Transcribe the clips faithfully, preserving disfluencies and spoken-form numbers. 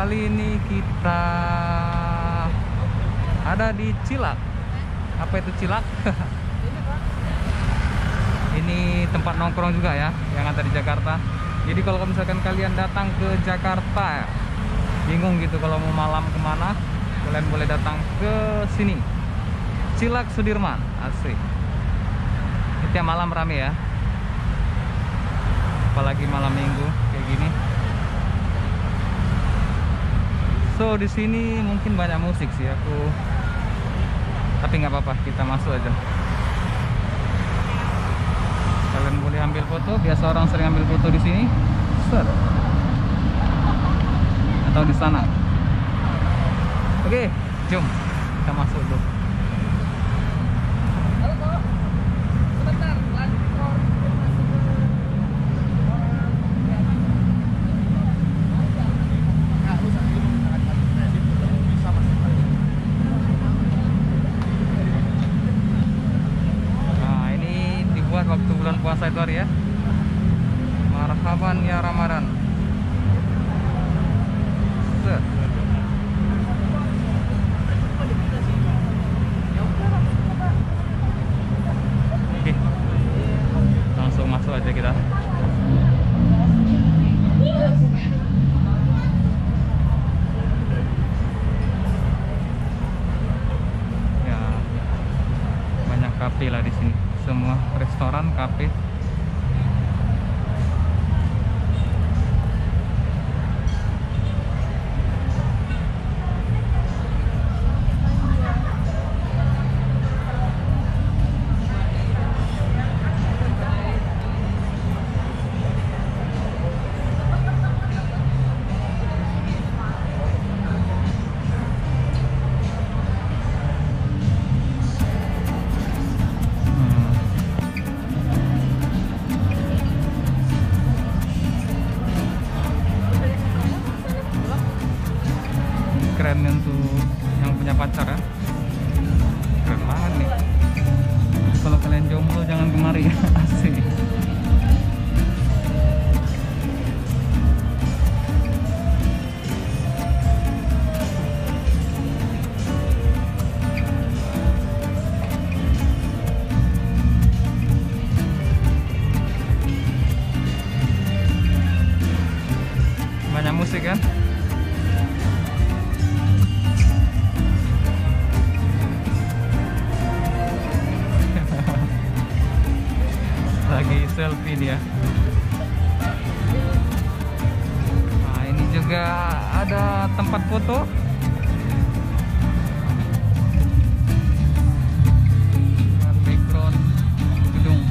Kali ini kita ada di Cilak. Apa itu Cilak? Ini tempat nongkrong juga ya, yang ada di Jakarta. Jadi kalau misalkan kalian datang ke Jakarta, bingung gitu kalau mau malam kemana, kalian boleh datang ke sini, Cilak Sudirman. Asik. Tiap malam rame ya, apalagi malam minggu kayak gini. So di sini mungkin banyak musik sih aku, tapi nggak apa-apa, kita masuk aja. Kalian boleh ambil foto, biasa orang sering ambil foto di sini, set, atau di sana. Oke, jom kita masuk dulu. Waktu bulan puasa itu hari ya. Marhaban ya Ramadan. Set. Oke, langsung masuk aja kita. Ya, banyak kafe lah di sini. Semua restoran, kafe. Keren untuk yang punya pacar ya, keren banget nih. Kalau kalian jomblo jangan kemari ya. Asik. Banyak musik kan. Lagi selfie dia. Nah, ini juga ada tempat foto. Dengan background gedung.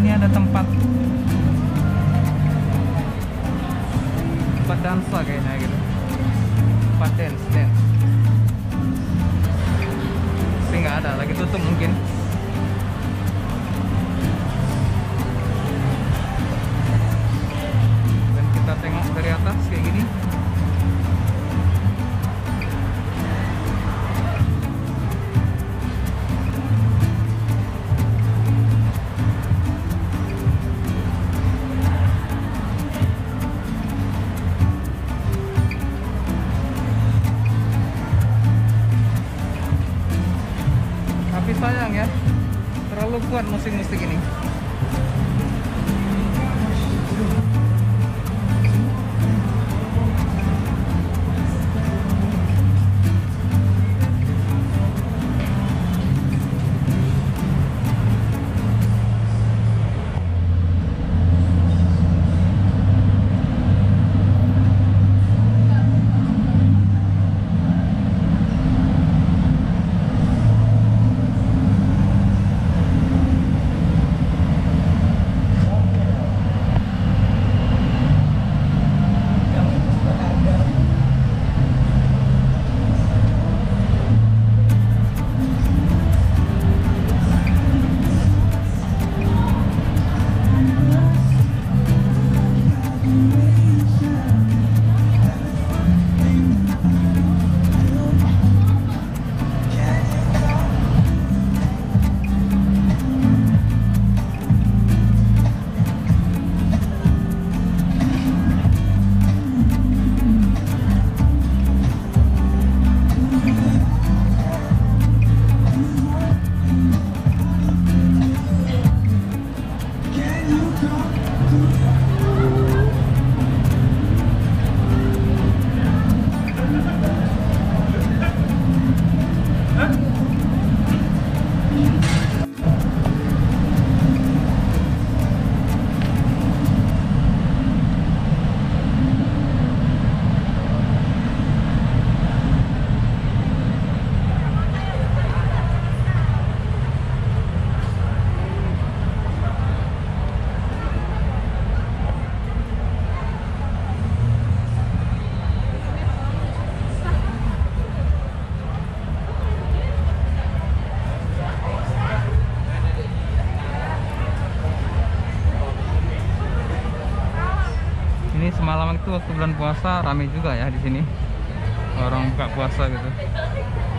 Ini ada tempat tempat dansa kayaknya gitu. Tempat dance, dance. Tapi nggak ada, lagi tutup mungkin. Dan kita tengok dari atas kayak gini. Tapi sayang ya, terlalu kuat musik-musik ini. Ini semalam itu waktu bulan puasa ramai juga ya di sini. Orang buka puasa gitu.